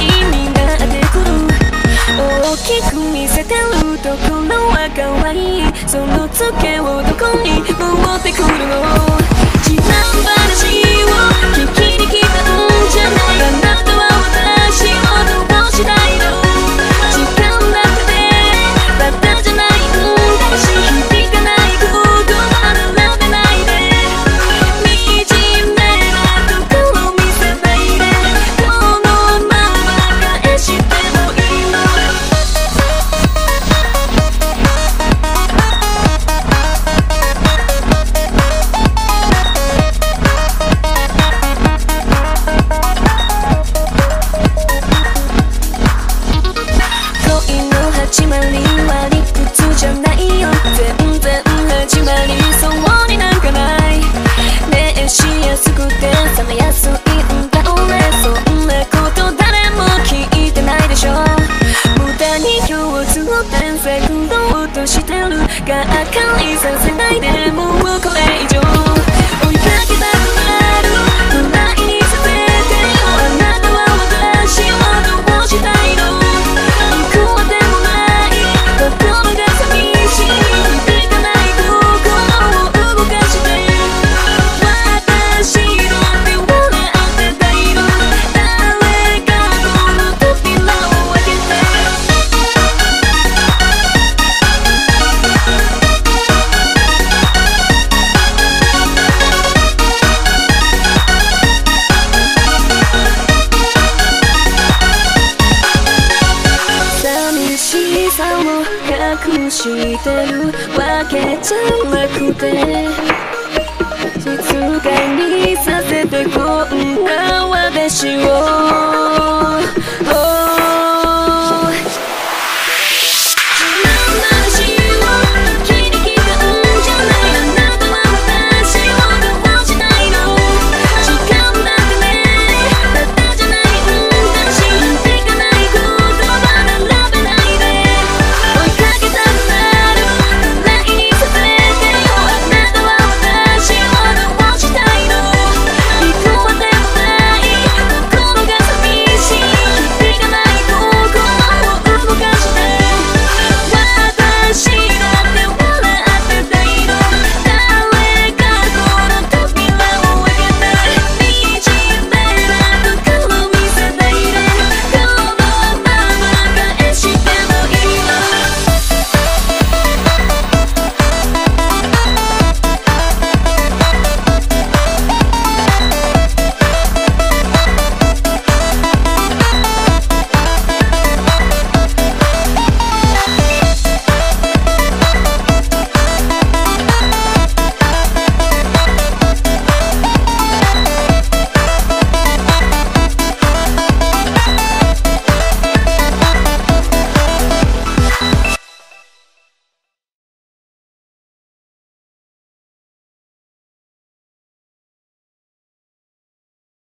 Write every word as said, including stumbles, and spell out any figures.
になってくる。大きく見せてるところは可愛い。そのツケをどこに持ってくるの。自慢話を聞きに来たんじゃない。あなたは私をどうしたいの。時間なくてバカじゃないんだし、響かない言葉並べないで。惨めなところ見せないで。このまま返してもいいの。恋の始まりは理屈じゃないよ。全然始まりそうになんかない。熱しやすくて冷めやすいんだ俺。そんなこと誰も聞いてないでしょ。無駄に今日を転生くろうとしてるがっかりさせないで。もうこれ以上追いかけたくなるくらいにさせてよ。あなたは私をどうしたいの。いくらでもない心が寂しい。響かない心を動かして。私の手を狙ってたいの。誰かこの扉を開けて。寂しさを隠してるわけじゃなくて。